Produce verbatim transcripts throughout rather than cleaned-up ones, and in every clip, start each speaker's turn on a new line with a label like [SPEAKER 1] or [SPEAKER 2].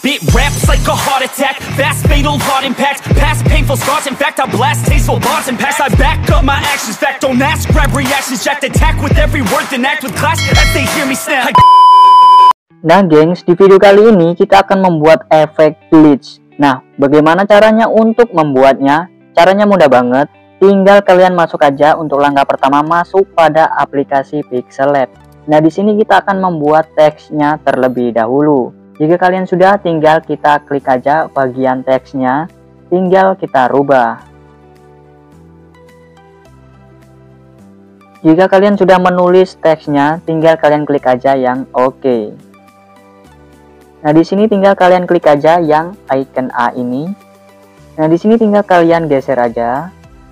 [SPEAKER 1] Spit raps like a heart attack, fast fatal heart impact, past painful scars. In fact, I blast tasteful bars and packs. I back up my actions, fact don't ask, grab reactions, jacked attack with every word, then act with class as they hear me snap.
[SPEAKER 2] Nah gengs, di video kali ini kita akan membuat efek glitch. Nah, bagaimana caranya untuk membuatnya? Caranya mudah banget. Tinggal kalian masuk aja untuk langkah pertama, masuk pada aplikasi Pixel Lab. Nah, di sini kita akan membuat teksnya terlebih dahulu. Jika kalian sudah, tinggal kita klik aja bagian teksnya, tinggal kita rubah. Jika kalian sudah menulis teksnya, tinggal kalian klik aja yang oke. Nah, di sini tinggal kalian klik aja yang icon A ini. Nah, di sini tinggal kalian geser aja.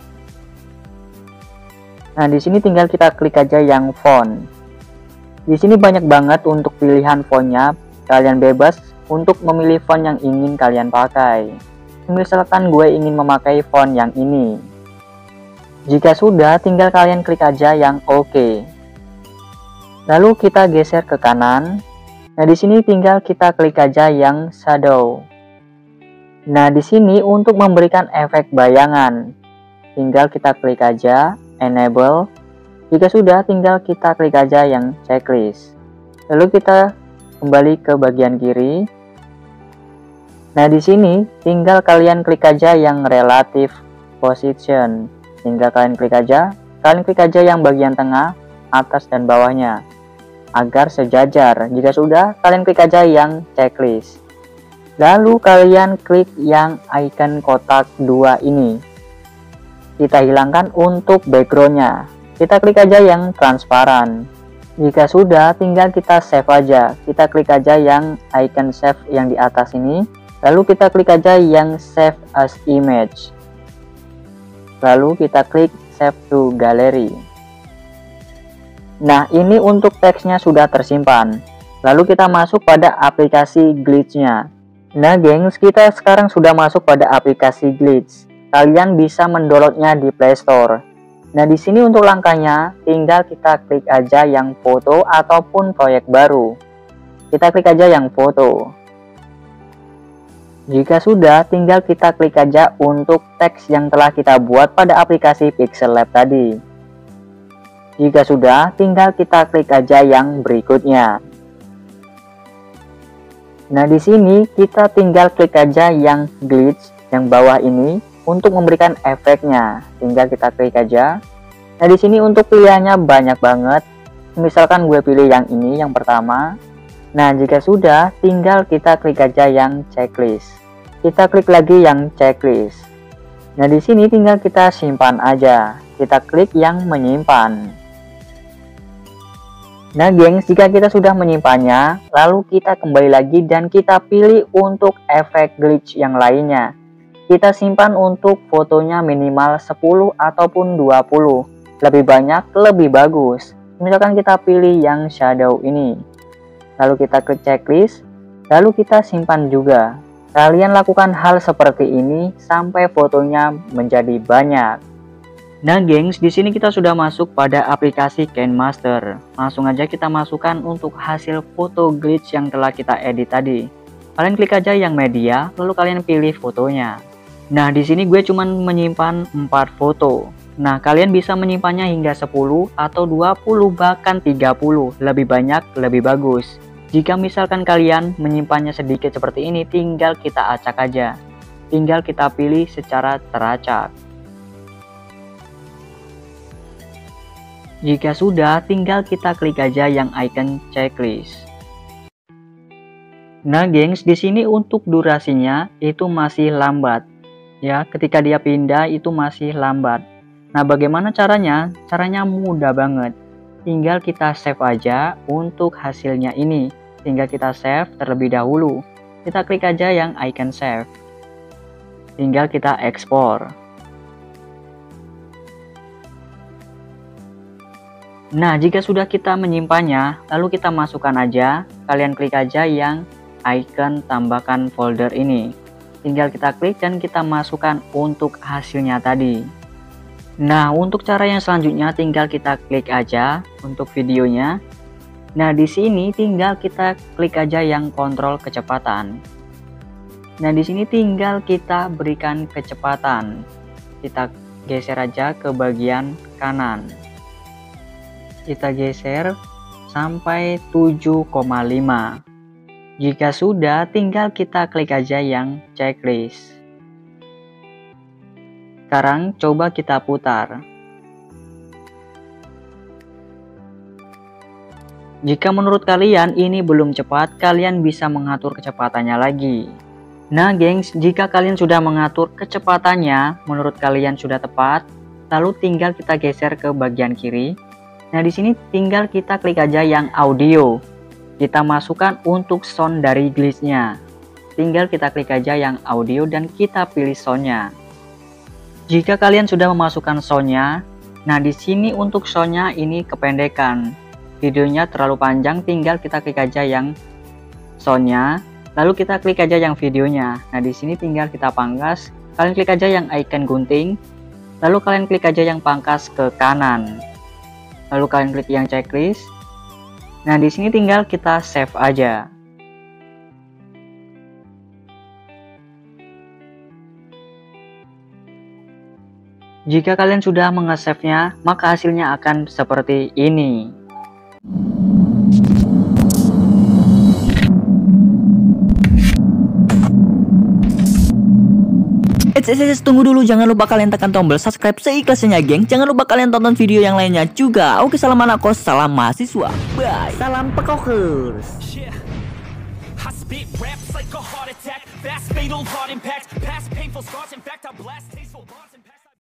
[SPEAKER 2] Nah, di sini tinggal kita klik aja yang font. Di sini banyak banget untuk pilihan fontnya. Kalian bebas untuk memilih font yang ingin kalian pakai. Misalkan gue ingin memakai font yang ini. Jika sudah, tinggal kalian klik aja yang oke. Lalu kita geser ke kanan. Nah, di sini tinggal kita klik aja yang shadow. Nah, di sini untuk memberikan efek bayangan, tinggal kita klik aja enable. Jika sudah, tinggal kita klik aja yang checklist. Lalu kita kembali ke bagian kiri. Nah, di sini tinggal kalian klik aja yang relative position. Tinggal kalian klik aja, kalian klik aja yang bagian tengah, atas dan bawahnya agar sejajar. Jika sudah, kalian klik aja yang checklist. Lalu kalian klik yang icon kotak dua ini. Kita hilangkan untuk backgroundnya. Kita klik aja yang transparan. Jika sudah, tinggal kita save aja. Kita klik aja yang icon save yang di atas ini. Lalu kita klik aja yang save as image. Lalu kita klik save to gallery. Nah, ini untuk teksnya sudah tersimpan. Lalu kita masuk pada aplikasi glitch-nya. Nah gengs, kita sekarang sudah masuk pada aplikasi glitch. Kalian bisa mendownloadnya di Play Store. Nah, di sini untuk langkahnya tinggal kita klik aja yang foto ataupun proyek baru. Kita klik aja yang foto. Jika sudah, tinggal kita klik aja untuk teks yang telah kita buat pada aplikasi Pixel Lab tadi. Jika sudah, tinggal kita klik aja yang berikutnya. Nah, di sini kita tinggal klik aja yang glitch yang bawah ini untuk memberikan efeknya. Tinggal kita klik aja. Nah, di sini untuk pilihannya banyak banget. Misalkan gue pilih yang ini yang pertama. Nah, jika sudah, tinggal kita klik aja yang checklist. Kita klik lagi yang checklist. Nah, di sini tinggal kita simpan aja. Kita klik yang menyimpan. Nah, gengs, jika kita sudah menyimpannya, lalu kita kembali lagi dan kita pilih untuk efek glitch yang lainnya. Kita simpan untuk fotonya minimal sepuluh ataupun dua puluh. Lebih banyak, lebih bagus. Misalkan kita pilih yang shadow ini. Lalu kita klik checklist, lalu kita simpan juga. Kalian lakukan hal seperti ini sampai fotonya menjadi banyak. Nah gengs, di sini kita sudah masuk pada aplikasi KineMaster. Langsung aja kita masukkan untuk hasil foto glitch yang telah kita edit tadi. Kalian klik aja yang media, lalu kalian pilih fotonya. Nah, di sini gue cuman menyimpan empat foto. Nah, kalian bisa menyimpannya hingga sepuluh atau dua puluh bahkan tiga puluh. Lebih banyak, lebih bagus. Jika misalkan kalian menyimpannya sedikit seperti ini, tinggal kita acak aja. Tinggal kita pilih secara teracak. Jika sudah, tinggal kita klik aja yang icon checklist. Nah, gengs, di sini untuk durasinya itu masih lambat. Ya, ketika dia pindah itu masih lambat. Nah, bagaimana caranya? Caranya mudah banget. Tinggal kita save aja untuk hasilnya ini. Tinggal kita save terlebih dahulu. Kita klik aja yang icon save. Tinggal kita ekspor. Nah, jika sudah kita menyimpannya, lalu kita masukkan aja. Kalian klik aja yang icon tambahkan folder ini. Tinggal kita klik dan kita masukkan untuk hasilnya tadi. Nah, untuk cara yang selanjutnya tinggal kita klik aja untuk videonya. Nah, di sini tinggal kita klik aja yang kontrol kecepatan. Nah, di sini tinggal kita berikan kecepatan. Kita geser aja ke bagian kanan. Kita geser sampai tujuh koma lima. Jika sudah, tinggal kita klik aja yang checklist. Sekarang coba kita putar. Jika menurut kalian ini belum cepat, kalian bisa mengatur kecepatannya lagi. Nah gengs, jika kalian sudah mengatur kecepatannya, menurut kalian sudah tepat, lalu tinggal kita geser ke bagian kiri. Nah di sini tinggal kita klik aja yang audio. Kita masukkan untuk sound dari glitch-nya. Tinggal kita klik aja yang audio dan kita pilih sound-nya. Jika kalian sudah memasukkan sound-nya, nah di sini untuk sound-nya ini kependekan. Videonya terlalu panjang, tinggal kita klik aja yang sound-nya. Lalu kita klik aja yang videonya. Nah, di sini tinggal kita pangkas. Kalian klik aja yang icon gunting. Lalu kalian klik aja yang pangkas ke kanan. Lalu kalian klik yang checklist. Nah, di sini tinggal kita save aja. Jika kalian sudah menge-save-nya, maka hasilnya akan seperti ini.
[SPEAKER 3] Eits, eits, eits, tunggu dulu, jangan lupa kalian tekan tombol subscribe seikhlasnya geng. Jangan lupa kalian tonton video yang lainnya juga. Oke, salam anak kos, salam mahasiswa. Bye. Salam pekokers.
[SPEAKER 1] Yeah. I spit raps like a heart attack. Fast, fatal, hard impact. Past painful scars. In fact, I blast tasteful bars.